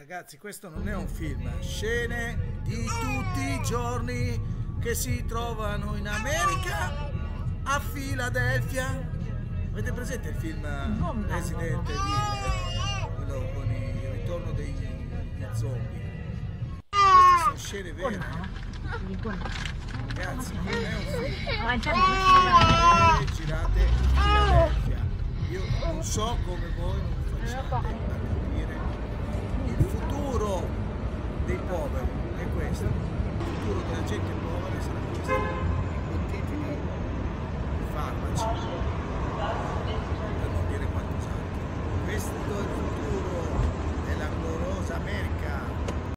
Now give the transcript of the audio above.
Ragazzi, questo non è un film, scene di tutti i giorni che si trovano in America, a Filadelfia. Avete presente il film Resident Evil? Quello con il ritorno degli zombie. Queste sono scene vere. Ragazzi, non è un film. Sono girate a Filadelfia. Io non so come voi non facciate a capire. Il futuro dei poveri è questo, il futuro della gente povera